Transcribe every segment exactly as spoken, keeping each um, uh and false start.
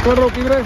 ਇੱਕ ਮਿੰਟ ਰੋਕੀ ਵੀਰੇ।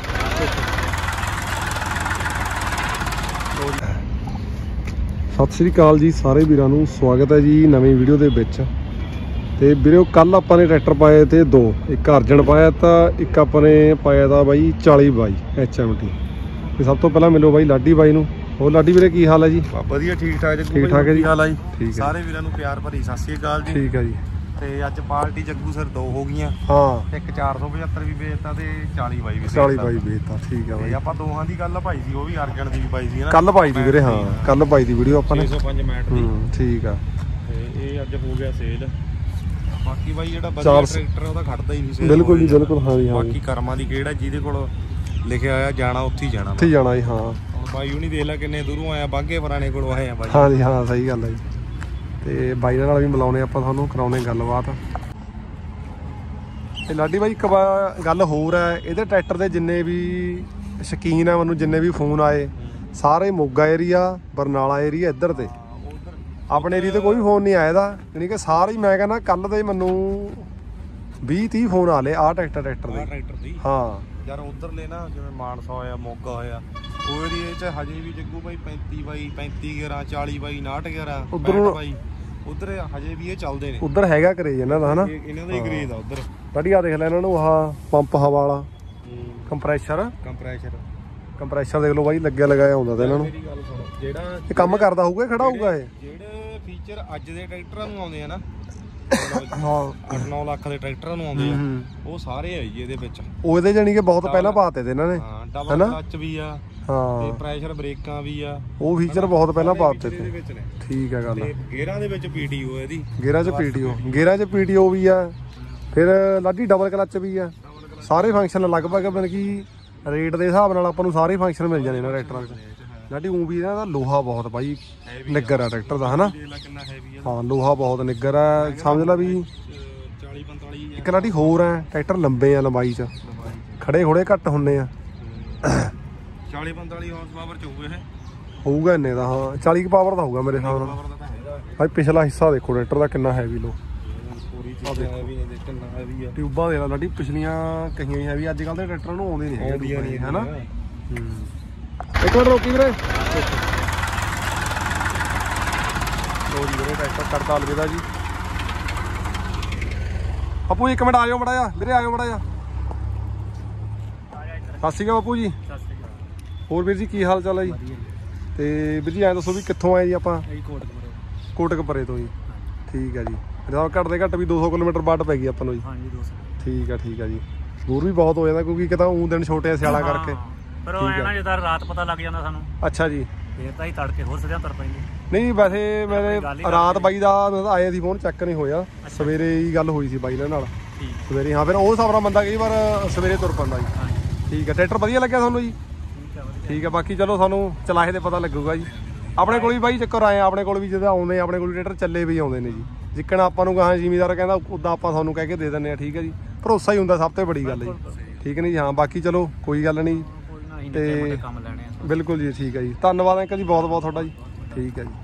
ਸਤਿ ਸ੍ਰੀ ਅਕਾਲ ਜੀ ਸਾਰੇ ਵੀਰਾਂ ਨੂੰ, ਸਵਾਗਤ ਹੈ ਜੀ ਨਵੀਂ ਵੀਡੀਓ ਦੇ ਵਿੱਚ। ਤੇ ਵੀਰੇ ਕੱਲ ਆਪਾਂ ਨੇ ਟਰੈਕਟਰ ਪਾਏ ਤੇ ਦੋ, ਇੱਕ ਅਰਜਨ ਪਾਇਆ ਤਾਂ ਇੱਕ ਆਪਾਂ ਨੇ ਪਾਇਆ ਤਾਂ ਬਾਈ ਚਾਲੀ ਬਾਈ ਐਚ ਐਮ ਟੀ। ਤੇ ਸਭ ਤੋਂ ਪਹਿਲਾਂ ਮਿਲੋ ਬਾਈ ਲਾਡੀ ਬਾਈ ਨੂੰ। ਹੋਰ ਲਾਡੀ ਵੀਰੇ ਕੀ ਹਾਲ ਹੈ ਜੀ? ਵਧੀਆ ਠੀਕ ਠਾਕ ਜੀ। ਠੀਕ ਠਾਕ ਹੈ ਜੀ। ਹਾਲ ਹੈ ਜੀ? ਠੀਕ ਹੈ। ਸਾਰੇ ਵੀਰਾਂ ਨੂੰ ਪਿਆਰ ਭਰੀ ਸਤਿ ਸ੍ਰੀ ਅਕਾਲ ਜੀ। ਠੀਕ ਹੈ ਜੀ। ਤੇ ਅੱਜ ਪਾਰਟੀ ਜੱਗੂ ਸਰ ਦੋ ਹੋ ਗਈਆਂ। ਹਾਂ, ਇੱਕ ਚਾਰ ਸੌ ਪਝੱਤਰ ਵੀ ਵੇਚਤਾ ਤੇ ਚਾਲੀ ਬਾਈ ਵੀ ਚਾਲੀ ਬਾਈ ਵੇਚਤਾ। ਠੀਕ ਹੈ ਬਾਈ। ਆਪਾਂ ਦੋਹਾਂ ਦੀ ਗੱਲ ਪਾਈ ਸੀ, ਉਹ ਵੀ ਅਰਜਨ ਦੀ ਵੀ ਪਾਈ ਸੀ ਨਾ ਕੱਲ ਪਾਈ ਦੀ ਵੀਰੇ। ਹਾਂ ਕੱਲ ਪਾਈ ਦੀ ਵੀਡੀਓ ਆਪਾਂ ਨੇ ਛੇ ਸੌ ਪੰਜ ਮਿੰਟ ਦੀ। ਹੂੰ ਠੀਕ ਆ। ਤੇ ਇਹ ਅੱਜ ਹੋ ਗਿਆ ਸੇਲ। ਬਾਕੀ ਬਾਈ ਜਿਹੜਾ ਵਧੀਆ ਟਰੈਕਟਰ ਉਹਦਾ ਖੜਦਾ ਹੀ ਨਹੀਂ ਸੇਲ। ਬਿਲਕੁਲ ਜੀ ਬਿਲਕੁਲ। ਹਾਂ ਜੀ ਹਾਂ। ਬਾਕੀ ਕਰਮਾਂ ਦੀ ਕਿਹੜਾ ਜਿਹਦੇ ਕੋਲ ਲਿਖਿਆ ਹੋਇਆ ਜਾਣਾ ਉੱਥੇ ਹੀ ਜਾਣਾ, ਉੱਥੇ ਹੀ ਜਾਣਾ ਜੀ। ਹਾਂ ਬਾਈ ਉਹ ਨਹੀਂ ਦੇਖ ਲੈ ਕਿੰਨੇ ਦੂਰੋਂ ਆਇਆ, ਬਾਗੇ ਪੁਰਾਣੇ ਕੋਲੋਂ ਆਏ ਆ ਬਾਈ। ਹਾਂ ਜੀ ਹਾਂ ਸਹੀ ਗੱਲ ਹੈ ਜੀ। ਤੇ ਬਾਈ ਨਾਲ ਵੀ ਮਿਲਾਉਣੇ ਆਪਾਂ, ਤੁਹਾਨੂੰ ਕਰਾਉਣੇ ਗੱਲਬਾਤ। ਤੇ ਲਾਡੀ ਬਾਈ ਇੱਕ ਗੱਲ ਹੋਰ ਹੈ, ਇਹਦੇ ਟਰੈਕਟਰ ਦੇ ਜਿੰਨੇ ਵੀ ਸ਼ੌਕੀਨ ਆ, ਮੈਨੂੰ ਜਿੰਨੇ ਵੀ ਫੋਨ ਆਏ ਸਾਰੇ ਮੋਗਾ ਏਰੀਆ, ਬਰਨਾਲਾ ਏਰੀਆ ਇੱਧਰ ਤੇ, ਆਪਣੇ ਏਰੀਆ ਤੇ ਕੋਈ ਫੋਨ ਨਹੀਂ ਆਇਆ ਇਹਦਾ। ਯਾਨੀ ਕਿ ਸਾਰੇ ਹੀ ਮੈਂ ਕਹਿੰਦਾ ਕੱਲ ਦੇ ਮੈਨੂੰ ਵੀਹ ਤੀਹ ਫੋਨ ਆ ਲਏ ਆਹ ਟਰੈਕਟਰ ਟਰੈਕਟਰ ਦੇ ਟਰੈਕਟਰ ਦੀ। ਹਾਂ ਯਾਰ ਉਧਰਲੇ ਨਾ ਜਿਵੇਂ ਮਾਨਸਾ ਹੋਇਆ, ਮੋਗਾ ਹੋਇਆ, ਉਹ ਏਰੀਏ 'ਚ ਹਜੇ ਵੀ ਜੱਗੂ ਬਾਈ ਪੈਂਤੀ ਬਾਈ ਪੈਂਤੀ ਗਿਆਰਾਂ, ਚਾਲੀ ਬਾਈ, ਉਨਾਹਠ ਗਿਆਰਾਂ, ਉਧਰ ਬਾਈ ਉਧਰ ਹਜੇ ਵੀ ਇਹ ਚੱਲਦੇ ਨੇ। ਉਧਰ ਹੈਗਾ ਕਰੇਜ ਇਹਨਾਂ ਦਾ ਹਨਾ, ਇਹਨਾਂ ਦਾ ਹੀ ਕਰੇਜ ਆ ਉਧਰ। ਲਾਡੀ ਆ ਦੇਖ ਲੈ ਇਹਨਾਂ ਨੂੰ, ਆਹ ਪੰਪ ਹਵਾ ਵਾਲਾ ਕੰਪਰੈਸ਼ਰ ਕੰਪਰੈਸ਼ਰ ਕੰਪਰੈਸ਼ਰ ਦੇਖ ਲਓ ਬਾਈ, ਲੱਗਿਆ ਲਗਾਇਆ ਆਉਂਦਾ ਤਾਂ ਇਹਨਾਂ ਨੂੰ। ਮੇਰੀ ਗੱਲ ਸੁਣੋ, ਜਿਹੜਾ ਇਹ ਕੰਮ ਕਰਦਾ ਹੋਊਗਾ, ਖੜਾ ਹੋਊਗਾ ਇਹ। ਜਿਹੜੇ ਫੀਚਰ ਅੱਜ ਦੇ ਟਰੈਕਟਰਾਂ ਨੂੰ ਆਉਂਦੇ ਆ ਨਾ, ਹਾਂ ਅੱਠ ਨੌ ਲੱਖ ਦੇ ਟਰੈਕਟਰਾਂ ਨੂੰ ਆਉਂਦੇ ਆ, ਉਹ ਸਾਰੇ ਆ ਜੀ ਇਹਦੇ ਵਿੱਚ। ਉਹ ਇਹਦੇ ਜਾਨੀ ਕਿ ਬਹੁਤ ਪਹਿਲਾਂ ਪਾਤੇ ਤੇ ਇਹਨਾਂ ਨੇ। ਹਾਂ ਡਬਲ ਕਲਚ ਵੀ ਆ, ਹਾਂ ਤੇ ਪ੍ਰੈਸ਼ਰ ਬ੍ਰੇਕਾਂ ਵੀ ਆ, ਉਹ ਫੀਚਰ ਬਹੁਤ ਪਹਿਲਾਂ ਪਾਤੇ ਤੇ। ਵਿੱਚ ਨੇ। ਠੀਕ ਹੈ ਗੱਲ। ਤੇ ਗੇਅਰਾਂ ਦੇ ਵਿੱਚ ਪੀਟੀਓ ਇਹਦੀ, ਗੇਅਰਾਂ 'ਚ ਪੀਟੀਓ, ਗੇਅਰਾਂ 'ਚ ਪੀਟੀਓ ਵੀ ਆ, ਫਿਰ ਲਾਡੀ ਡਬਲ ਕਲਚ ਵੀ ਆ। ਸਾਰੇ ਫੰਕਸ਼ਨ ਲਗਭਗ ਮਤਲਬ ਕਿ ਰੇਟ ਦੇ ਹਿਸਾਬ ਨਾਲ ਆਪਾਂ ਨੂੰ ਸਾਰੇ ਫੰਕਸ਼ਨ ਮਿਲ ਜਾਣੇ ਇਹਨਾਂ ਟਰੈਕਟਰਾਂ 'ਚ। ਲਾਡੀ ਊਂ ਵੀ ਇਹਨਾਂ ਦਾ ਲੋਹਾ ਬਹੁਤ ਬਾਈ ਨਿੱਗਰ ਆ ਟਰੈਕਟਰ ਦਾ ਹਨਾ। ਹਾਂ ਲੋਹਾ ਬਹੁਤ ਨਿੱਗਰ ਆ, ਸਮਝ ਲਾ ਵੀ। ਇੱਕ ਲਾਡੀ ਹੋਰ ਆ, ਟਰੈਕਟਰ ਲੰਬੇ ਆ, ਲੰਬਾਈ 'ਚ ਖੜੇ ਖੋੜੇ ਘੱਟ ਹੁੰਦੇ ਆ। ਚਾਲੀ ਪੰਤਾਲੀ ਹਾਰਸ ਪਾਵਰ 'ਚ ਹੋਊ ਇਹ, ਹੋਊਗਾ ਇੰਨੇ ਦਾ। ਹਾਂ ਚਾਲੀ ਕੁ ਪਾਵਰ ਦਾ ਹੋਊਗਾ ਮੇਰੇ ਹਿਸਾਬ ਨਾਲ। ਭਾਈ ਪਿਛਲਾ ਹਿੱਸਾ ਦੇਖੋ ਟਰੈਕਟਰ ਦਾ ਕਿੰਨਾ ਹੈਵੀ ਲੋ। ਟਿਊਬਾਂ ਦੇ ਲਾਡੀ ਪਿਛਲੀਆਂ ਕਹੀਆਂ ਹੀ ਹੈਵੀ, ਅੱਜ ਕੱਲ੍ਹ ਦੇ ਟਰੈਕਟਰਾਂ ਨੂੰ ਆਉਂਦੇ ਨਹੀਂ ਹੈਗੇ ਹਨਾ। ਇੱਕ ਮਿੰਟ ਰੋਕੀ ਵੀਰੇ। ਲੋ ਜੀ ਵੀਰੇ ਟਰੈਕਟਰ ਕਰਤਾ ਅਲਵਿਦਾ ਜੀ। ਬਾਪੂ ਇੱਕ ਮਿੰਟ ਆ ਜਾਓ ਮੜਾ ਜਾ ਵੀਰੇ, ਆ ਜਾਓ ਮੜਾ ਜਾ। ਸਤਿ ਸ਼੍ਰੀ ਅਕਾਲ ਬਾਪੂ ਜੀ। ਹੋਰ ਵੀਰ ਜੀ ਕੀ ਹਾਲ ਚਾਲ ਹੈ ਜੀ? ਤੇ ਵੀਰ ਜੀ ਐਂ ਦੱਸੋ ਵੀ ਕਿੱਥੋਂ ਆਏ ਜੀ ਆਪਾਂ? ਕੋਟਕਪੁਰੇ ਤੋਂ ਜੀ। ਠੀਕ ਹੈ ਜੀ। ਘੱਟ ਦੇ ਘੱਟ ਵੀ ਦੋ ਸੌ ਕਿਲੋਮੀਟਰ ਬਾਅਦ ਪੈ ਗਈ ਆਪਾਂ ਨੂੰ ਜੀ। ਠੀਕ ਹੈ ਠੀਕ ਹੈ ਜੀ। ਦੂਰ ਵੀ ਬਹੁਤ ਹੋ ਜਾਂਦਾ ਕਿਉਂਕਿ ਇੱਕ ਤਾਂ ਊਂ ਦਿਨ ਛੋਟੇ ਆ ਸਿਆਲਾ ਕਰਕੇ। ਪਰ ਉਹ ਐ ਨਾ ਜਦੋਂ ਰਾਤ ਪਤਾ ਲੱਗ ਜਾਂਦਾ ਸਾਨੂੰ। ਅੱਛਾ ਜੀ। ਫੇਰ ਤਾਂ ਹੀ ਤੜਕੇ ਹੋਰ ਸਜਾ ਤੁਰ ਪੈਂਦੇ। ਨਹੀਂ ਵੈਸੇ ਮੇਰੇ ਰਾਤ ਬਾਈ ਦਾ ਆਏ ਸੀ ਫੋਨ, ਚੈੱਕ ਨਹੀਂ ਹੋਇਆ। ਸਵੇਰੇ ਹੀ ਗੱਲ ਹੋਈ ਸੀ ਬਾਈ ਨਾਲ ਸਵੇਰੇ। ਹਾਂ ਫਿਰ ਉਹ ਹਿਸਾਬ ਨਾਲ ਬੰਦਾ ਕਈ ਵਾਰ ਸਵੇਰੇ ਤੁਰ ਪੈਂਦਾ ਜੀ। ਠੀਕ ਹੈ। ਟਰੈਕਟਰ ਵਧੀਆ ਲੱਗਿਆ ਤੁਹਾਨੂੰ ਜੀ? ਠੀਕ ਹੈ। ਬਾਕੀ ਚਲੋ ਸਾਨੂੰ ਚਲਾਏ ਤੇ ਪਤਾ ਲੱਗੂਗਾ ਜੀ। ਆਪਣੇ ਕੋਲ ਵੀ ਬਾਈ ਚੱਕਰ ਆਏ, ਆਪਣੇ ਕੋਲ ਵੀ ਜਦੋਂ ਆਉਂਦੇ ਆਪਣੇ ਕੋਲ ਟਰੈਕਟਰ ਚੱਲੇ ਵੀ ਆਉਂਦੇ ਨੇ ਜੀ। ਜਿੱਕਣ ਆਪਾਂ ਨੂੰ ਕਹਾਂ ਜ਼ਿਮੀਦਾਰ ਕਹਿੰਦਾ ਉੱਦਾਂ ਆਪਾਂ ਤੁਹਾਨੂੰ ਕਹਿ ਕੇ ਦੇ ਦਿੰਦੇ ਹਾਂ। ਠੀਕ ਹੈ ਜੀ। ਭਰੋਸਾ ਹੀ ਹੁੰਦਾ ਸਭ ਤੋਂ ਬੜੀ ਗੱਲ ਜੀ। ਠੀਕ ਨਹੀਂ ਜੀ? ਹਾਂ ਬਾਕੀ ਚਲੋ ਕੋਈ ਗੱਲ ਨਹੀਂ। ਤੇ ਬਿਲਕੁਲ ਜੀ। ਠੀਕ ਹੈ ਜੀ। ਧੰਨਵਾਦ ਅੰਕਲ ਜੀ ਬਹੁਤ ਬਹੁਤ ਤੁਹਾਡਾ ਜੀ। ਠੀਕ ਹੈ ਜੀ।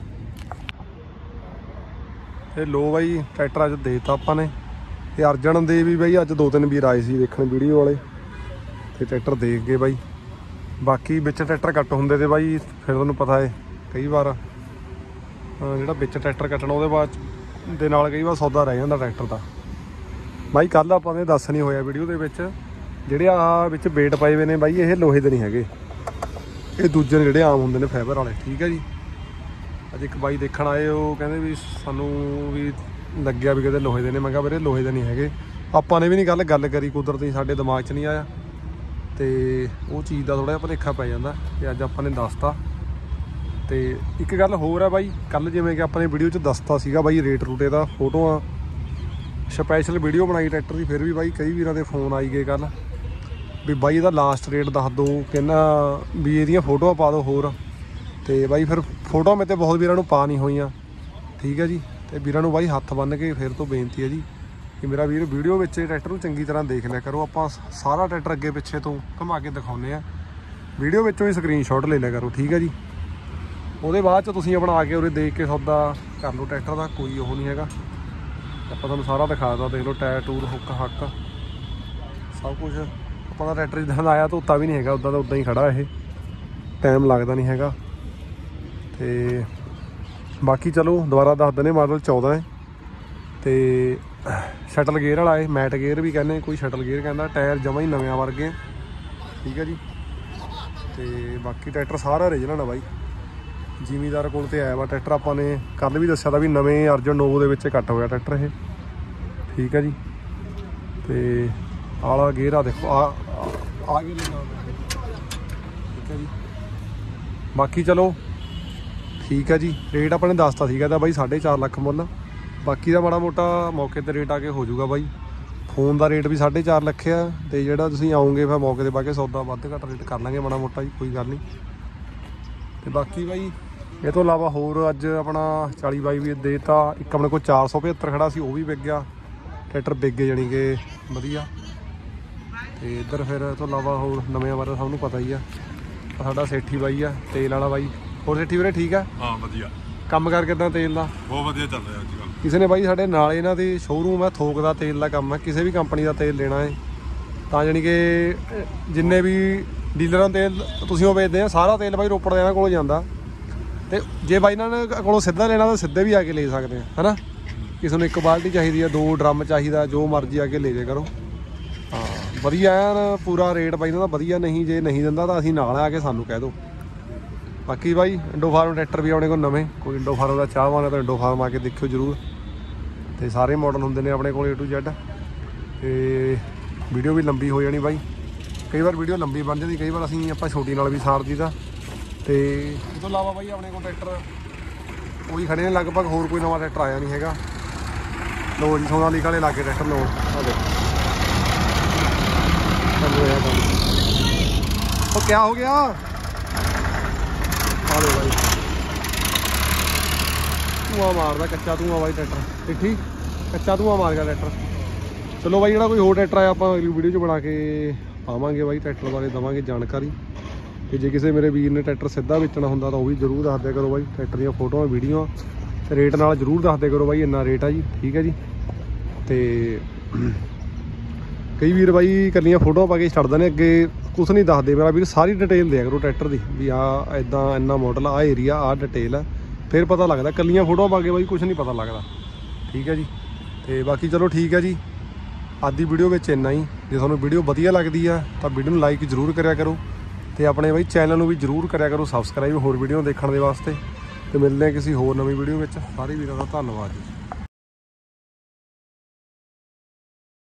ਤੇ ਲੋ ਬਾਈ ਟਰੈਕਟਰ ਅੱਜ ਦੇ ਦਿੱਤਾ ਆਪਾਂ ਨੇ। ਤੇ ਅਰਜਨ ਦੇ ਵੀ ਬਾਈ ਅੱਜ ਦੋ ਤਿੰਨ ਵੀਰ ਆਏ ਸੀ ਦੇਖਣ ਵੀਡੀਓ ਵਾਲੇ, ਤੇ ਟਰੈਕਟਰ ਦੇਖ ਗਏ ਬਾਈ। ਬਾਕੀ ਵਿੱਚ ਟਰੈਕਟਰ ਕੱਟ ਹੁੰਦੇ ਤੇ ਬਾਈ, ਫਿਰ ਤੁਹਾਨੂੰ ਪਤਾ ਹੈ ਕਈ ਵਾਰ ਜਿਹੜਾ ਵਿੱਚ ਟਰੈਕਟਰ ਕੱਟਣਾ ਉਹਦੇ ਬਾਅਦ ਦੇ ਨਾਲ ਕਈ ਵਾਰ ਸੌਦਾ ਰਹਿ ਜਾਂਦਾ ਟਰੈਕਟਰ ਦਾ। ਬਾਈ ਕੱਲ੍ਹ ਆਪਾਂ ਨੇ ਦੱਸ ਨਹੀਂ ਹੋਇਆ ਵੀਡੀਓ ਦੇ ਵਿੱਚ, ਜਿਹੜੇ ਆਹ ਵਿੱਚ ਵੇਟ ਪਾਏ ਹੋਏ ਨੇ ਬਾਈ ਇਹ ਲੋਹੇ ਦੇ ਨਹੀਂ ਹੈਗੇ, ਇਹ ਦੂਜੇ ਨੇ ਜਿਹੜੇ ਆਮ ਹੁੰਦੇ ਨੇ ਫਾਈਬਰ ਵਾਲੇ। ਠੀਕ ਹੈ ਜੀ। ਅੱਜ ਇੱਕ ਬਾਈ ਦੇਖਣ ਆਏ, ਉਹ ਕਹਿੰਦੇ ਵੀ ਸਾਨੂੰ ਵੀ ਲੱਗਿਆ ਵੀ ਕਿਤੇ ਲੋਹੇ ਦੇ ਨੇ। ਮੈਂ ਕਿਹਾ ਵੀਰੇ ਲੋਹੇ ਦੇ ਨਹੀਂ ਹੈਗੇ। ਆਪਾਂ ਨੇ ਵੀ ਨਹੀਂ ਗੱਲ ਗੱਲ ਕਰੀ, ਕੁਦਰਤੀ ਸਾਡੇ ਦਿਮਾਗ 'ਚ ਨਹੀਂ ਆਇਆ, ਤੇ ਉਹ ਚੀਜ਼ ਦਾ ਥੋੜ੍ਹਾ ਜਿਹਾ ਭੁਲੇਖਾ ਪੈ ਜਾਂਦਾ। ਤੇ ਅੱਜ ਆਪਾਂ ਨੇ ਦੱਸਤਾ। ਤੇ ਇੱਕ ਗੱਲ ਹੋਰ ਹੈ ਬਾਈ, ਕੱਲ੍ਹ ਜਿਵੇਂ ਕਿ ਆਪਾਂ ਨੇ ਵੀਡੀਓ 'ਚ ਦੱਸਤਾ ਸੀਗਾ ਬਾਈ ਰੇਟ ਰੂਟੇ ਦਾ, ਫੋਟੋਆਂ ਸਪੈਸ਼ਲ ਵੀਡੀਓ ਬਣਾਈ ਟਰੈਕਟਰ ਦੀ। ਫਿਰ ਵੀ ਬਾਈ ਕਈ ਵੀਰਾਂ ਦੇ ਫੋਨ ਆਈ ਗਏ ਕੱਲ੍ਹ ਵੀ ਬਾਈ ਇਹਦਾ ਲਾਸਟ ਰੇਟ ਦੱਸ ਦਿਓ, ਕਹਿੰਦਾ ਵੀ ਇਹਦੀਆਂ ਫੋਟੋਆਂ ਪਾ ਦਿਓ ਹੋਰ। ਤੇ ਬਾਈ ਫਿਰ ਫੋਟੋਆਂ ਮੇਰੇ 'ਤੇ ਬਹੁਤ ਵੀਰਾਂ ਨੂੰ ਪਾ ਨਹੀਂ ਹੋਈਆਂ। ਠੀਕ ਹੈ ਜੀ। ਤੇ ਵੀਰਾਂ ਨੂੰ ਬਾਈ ਹੱਥ ਬੰਨ੍ਹ ਕੇ ਫਿਰ ਤੋਂ ਬੇਨਤੀ ਹੈ ਜੀ ਕਿ ਮੇਰਾ ਵੀਰ ਵੀਡੀਓ ਵਿੱਚ ਟਰੈਕਟਰ ਨੂੰ ਚੰਗੀ ਤਰ੍ਹਾਂ ਦੇਖ ਲਿਆ ਕਰੋ। ਆਪਾਂ ਸਾਰਾ ਟਰੈਕਟਰ ਅੱਗੇ ਪਿੱਛੇ ਤੋਂ ਘੁਮਾ ਕੇ ਦਿਖਾਉਂਦੇ ਹਾਂ, ਵੀਡੀਓ ਵਿੱਚੋਂ ਹੀ ਸਕਰੀਨਸ਼ਾਟ ਲੈ ਲਿਆ ਕਰੋ। ਠੀਕ ਹੈ ਜੀ। ਉਹਦੇ ਬਾਅਦ 'ਚ ਤੁਸੀਂ ਆਪਣਾ ਆ ਕੇ ਉਰੇ ਦੇਖ ਕੇ ਸੌਦਾ ਕਰ ਲਓ ਟਰੈਕਟਰ ਦਾ, ਕੋਈ ਉਹ ਨਹੀਂ ਹੈਗਾ। ਆਪਾਂ ਤੁਹਾਨੂੰ ਸਾਰਾ ਦਿਖਾ ਦਿੱਤਾ, ਦੇਖ ਲਓ ਟਾਇਰ ਟੂਰ ਹੁੱਕ ਹੱਕ ਸਭ ਕੁਛ ਆਪਾਂ ਦਾ ਟਰੈਕਟਰ ਜਿੱਦਾਂ ਦਾ ਆਇਆ ਧੋਤਾ ਵੀ ਨਹੀਂ ਹੈਗਾ, ਉੱਦਾਂ ਦਾ ਉੱਦਾਂ ਹੀ ਖੜਾ ਇਹ, ਟਾਈਮ ਲੱਗਦਾ ਨਹੀਂ ਹੈਗਾ। ਤੇ ਬਾਕੀ ਚਲੋ ਦੁਬਾਰਾ ਦੱਸ ਦਿੰਦੇ, ਮਾਡਲ ਚੌਦਾਂ ਹੈ ਤੇ ਸ਼ਟਲ ਗੇਅਰ ਵਾਲਾ ਹੈ, ਮੈਟ ਗੇਅਰ ਵੀ ਕਹਿੰਦੇ, ਕੋਈ ਸ਼ਟਲ ਗੇਅਰ ਕਹਿੰਦਾ। ਟਾਇਰ ਜਮਾਂ ਹੀ ਨਵਿਆਂ ਵਰਗੇ, ਠੀਕ ਹੈ ਜੀ। ਤੇ ਬਾਕੀ ਟਰੈਕਟਰ ਸਾਰਾ ਓਰੀਜਨਲ ਆ ਬਾਈ, ਜ਼ਿਮੀਦਾਰ ਕੋਲ ਤੇ ਆਇਆ ਵਾ ਟਰੈਕਟਰ। ਆਪਾਂ ਨੇ ਕੱਲ੍ਹ ਵੀ ਦੱਸਿਆ ਤਾਂ ਵੀ ਨਵੇਂ ਅਰਜਨ ਨੋਵੋ ਦੇ ਵਿੱਚ ਕੱਟ ਹੋਇਆ ਟਰੈਕਟਰ ਇਹ, ਠੀਕ ਹੈ ਜੀ। ਤੇ ਆਲਾ ਗੇਅਰ ਆ ਦੇਖੋ, ਆ ਆ ਗਏ ਠੀਕ ਹੈ ਜੀ। ਬਾਕੀ ਚਲੋ ਠੀਕ ਹੈ ਜੀ। ਰੇਟ ਆਪਾਂ ਨੇ ਦੱਸਤਾ ਸੀਗਾ ਤਾਂ ਬਾਈ ਸਾਢੇ ਚਾਰ ਲੱਖ ਮੁੱਲ, ਬਾਕੀ ਦਾ ਮਾੜਾ ਮੋਟਾ ਮੌਕੇ 'ਤੇ ਰੇਟ ਆ ਕੇ ਹੋ ਜਾਊਗਾ ਬਾਈ। ਫੋਨ ਦਾ ਰੇਟ ਵੀ ਸਾਢੇ ਚਾਰ ਲੱਖ ਆ, ਤੇ ਜਿਹੜਾ ਤੁਸੀਂ ਆਓਗੇ ਫਿਰ ਮੌਕੇ 'ਤੇ ਪਾ ਕੇ ਸੌਦਾ ਵੱਧ ਘੱਟ ਰੇਟ ਕਰ ਲਾਂਗੇ ਮਾੜਾ ਮੋਟਾ ਜੀ, ਕੋਈ ਗੱਲ ਨਹੀਂ। ਤੇ ਬਾਕੀ ਬਾਈ ਇਹ ਤੋਂ ਇਲਾਵਾ ਹੋਰ ਅੱਜ ਆਪਣਾ ਚਾਲੀ ਬਾਈ ਵੀ ਦੇ ਤਾ, ਇੱਕ ਆਪਣੇ ਕੋਲ ਚਾਰ ਸੌ ਪਝੱਤਰ ਖੜਾ ਸੀ, ਉਹ ਵੀ ਵਿਕ ਗਿਆ ਟਰੈਕਟਰ, ਵਿਕ ਗਏ ਜਾਣੀ ਕਿ ਵਧੀਆ। ਤੇ ਇੱਧਰ ਫਿਰ ਇਹ ਤੋਂ ਇਲਾਵਾ ਹੋਰ ਨਵੇਂ ਬਾਰੇ ਸਭ ਨੂੰ ਪਤਾ ਹੀ ਆ, ਸਾਡਾ ਸੇਠੀ ਬਾਈ ਆ ਤੇਲ ਵਾਲਾ ਬਾਈ। ਹੋਰ ਸੇਠੀ ਵੀਰੇ ਠੀਕ ਆ? ਹਾਂ ਵਧੀਆ। ਕੰਮ ਕਰ ਕਿੱਦਾਂ ਤੇਲ ਦਾ? ਬਹੁਤ ਵਧੀਆ ਚੱਲ ਰਿਹਾ ਅੱਜ ਕੱਲ੍ਹ। ਕਿਸੇ ਨੇ ਬਾਈ ਸਾਡੇ ਨਾਲ ਇਹਨਾਂ ਦੇ ਸ਼ੋਅਰੂਮ ਹੈ, ਥੋਕ ਦਾ ਤੇਲ ਦਾ ਕੰਮ ਹੈ, ਕਿਸੇ ਵੀ ਕੰਪਨੀ ਦਾ ਤੇਲ ਲੈਣਾ ਹੈ ਤਾਂ ਜਾਣੀ ਕਿ ਜਿੰਨੇ ਵੀ ਡੀਲਰਾਂ ਤੇਲ ਤੁਸੀਂ ਉਹ ਵੇਚਦੇ ਆ, ਸਾਰਾ ਤੇਲ ਬਾਈ ਰੋਪੜ ਦੇ ਇਹਨਾਂ ਕੋਲ ਜਾਂਦਾ। ਤੇ ਜੇ ਬਾਈ ਇਹਨਾਂ ਨੇ ਕੋਲੋਂ ਸਿੱਧਾ ਲੈਣਾ ਤਾਂ ਸਿੱਧੇ ਵੀ ਆ ਕੇ ਲੈ ਸਕਦੇ ਆ, ਹੈ ਨਾ। ਕਿਸੇ ਨੂੰ ਇੱਕ ਬਾਲਟੀ ਚਾਹੀਦੀ ਆ, ਦੋ ਡਰਮ ਚਾਹੀਦਾ, ਜੋ ਮਰਜ਼ੀ ਆ ਕੇ ਲੈ ਜੇ ਕਰੋ। ਹਾਂ ਵਧੀਆ ਐਨ ਪੂਰਾ ਰੇਟ ਬਾਈ ਇਹਨਾਂ ਦਾ ਵਧੀਆ। ਨਹੀਂ ਜੇ ਨਹੀਂ ਦਿੰਦਾ ਤਾਂ ਅਸੀਂ ਨਾਲ ਆ ਕੇ ਸਾਨੂੰ ਕਹਿ ਦਿਓ। ਬਾਕੀ ਬਾਈ ਇੰਡੋ ਫਾਰਮ ਟਰੈਕਟਰ ਵੀ ਆਪਣੇ ਕੋਲ ਨਵੇਂ, ਕੋਈ ਇੰਡੋ ਫਾਰਮ ਦਾ ਚਾਹਵਾਨ ਹੈ ਤਾਂ ਇੰਡੋ ਫਾਰਮ ਆ ਕੇ ਦੇਖਿਓ ਜ਼ਰੂਰ। ਤੇ ਸਾਰੇ ਮਾਡਲ ਹੁੰਦੇ ਨੇ ਆਪਣੇ ਕੋਲ ਏ ਟੂ ਜ਼ੈਡ। ਤੇ ਵੀਡੀਓ ਵੀ ਲੰਬੀ ਹੋ ਜਾਣੀ ਬਾਈ, ਕਈ ਵਾਰ ਵੀਡੀਓ ਲੰਬੀ ਬਣ ਜਾਂਦੀ, ਕਈ ਵਾਰ ਅਸੀਂ ਆਪਾਂ ਛੋਟੀ ਨਾਲ ਵੀ ਸਾਰ ਦੀਦਾ। ਤੇ ਇਸ ਤੋਂ ਇਲਾਵਾ ਬਾਈ ਆਪਣੇ ਕੋਲ ਟਰੈਕਟਰ ਉਹੀ ਖੜੇ ਨੇ ਲਗਭਗ, ਹੋਰ ਕੋਈ ਨਵਾਂ ਟਰੈਕਟਰ ਆਇਆ ਨਹੀਂ ਹੈਗਾ। ਲੋ ਜੀ ਸੋਨਾਲੀਕਾ ਵਾਲੇ ਲਾਗੇ ਟਰੈਕਟਰ ਲੋ, ਆ ਦੇਖੋ ਉਹ ਕਿਆ ਹੋ ਗਿਆ। ਆ ਲੋ ਬਾਈ ਧੂੰਆਂ ਮਾਰਦਾ, ਕੱਚਾ ਧੂੰਆਂ ਬਾਈ ਟਰੈਕਟਰ, ਇੱਥੇ ਕੱਚਾ ਧੂੰਆਂ ਮਾਰ ਗਿਆ ਟਰੈਕਟਰ। ਚਲੋ ਬਾਈ ਜਿਹੜਾ ਕੋਈ ਹੋਰ ਟਰੈਕਟਰ ਆਇਆ ਆਪਾਂ ਅਗਲੀ ਵੀਡੀਓ 'ਚ ਬਣਾ ਕੇ ਪਾਵਾਂਗੇ ਬਾਈ, ਟਰੈਕਟਰ ਬਾਰੇ ਦੇਵਾਂਗੇ ਜਾਣਕਾਰੀ। ਤੇ ਜੇ ਕਿਸੇ ਮੇਰੇ ਵੀਰ ਨੇ ਟਰੈਕਟਰ ਸਿੱਧਾ ਵੇਚਣਾ ਹੁੰਦਾ ਤਾਂ ਉਹ ਵੀ ਜ਼ਰੂਰ ਦੱਸ ਦਿਆ ਕਰੋ ਬਾਈ, ਟਰੈਕਟਰ ਦੀਆਂ ਫੋਟੋਆਂ ਵੀਡੀਓ ਤੇ ਰੇਟ ਨਾਲ ਜ਼ਰੂਰ ਦੱਸ ਦਿਆ ਕਰੋ ਬਾਈ, ਇੰਨਾ ਰੇਟ ਆ ਜੀ, ਠੀਕ ਹੈ ਜੀ। ਤੇ ਕਈ ਵੀਰ ਬਾਈ ਇਕੱਲੀਆਂ ਫੋਟੋਆਂ ਪਾ ਕੇ ਛੱਡਦੇ ਨੇ, ਅੱਗੇ ਕੁਛ ਨਹੀਂ ਦੱਸਦੇ। ਮੇਰਾ ਵੀਰ ਸਾਰੀ ਡਿਟੇਲ ਦਿਆ ਕਰੋ ਟਰੈਕਟਰ ਦੀ, ਵੀ ਆਹ ਇੱਦਾਂ ਇੰਨਾ ਮਾਡਲ, ਆਹ ਏਰੀਆ, ਆਹ ਡਿਟੇਲ ਆ, ਫਿਰ ਪਤਾ ਲੱਗਦਾ। ਇਕੱਲੀਆਂ ਫੋਟੋਆਂ ਪਾ ਕੇ ਬਾਈ ਕੁਛ ਨਹੀਂ ਪਤਾ ਲੱਗਦਾ, ਠੀਕ ਹੈ ਜੀ। ਤੇ ਬਾਕੀ ਚਲੋ ਠੀਕ ਹੈ ਜੀ, ਅੱਜ ਦੀ ਵੀਡੀਓ ਵਿੱਚ ਇੰਨਾ ਹੀ। ਜੇ ਤੁਹਾਨੂੰ ਵੀਡੀਓ ਵਧੀਆ ਲੱਗਦੀ ਆ ਤਾਂ ਵੀਡੀਓ ਨੂੰ ਲਾਈਕ ਜ਼ਰੂਰ ਕਰਿਆ ਕਰੋ, ਤੇ ਆਪਣੇ ਬਾਈ ਚੈਨਲ ਨੂੰ ਵੀ ਜ਼ਰੂਰ ਕਰਿਆ ਕਰੋ ਸਬਸਕ੍ਰਾਈਬ, ਹੋਰ ਵੀਡੀਓ ਦੇਖਣ ਦੇ ਵਾਸਤੇ। ਤੇ ਮਿਲਦੇ ਹਾਂ ਕਿਸੇ ਹੋਰ ਨਵੀਂ ਵੀਡੀਓ ਵਿੱਚ। ਸਾਰੇ ਵੀਰਾਂ ਦਾ ਧੰਨਵਾਦ ਜੀ।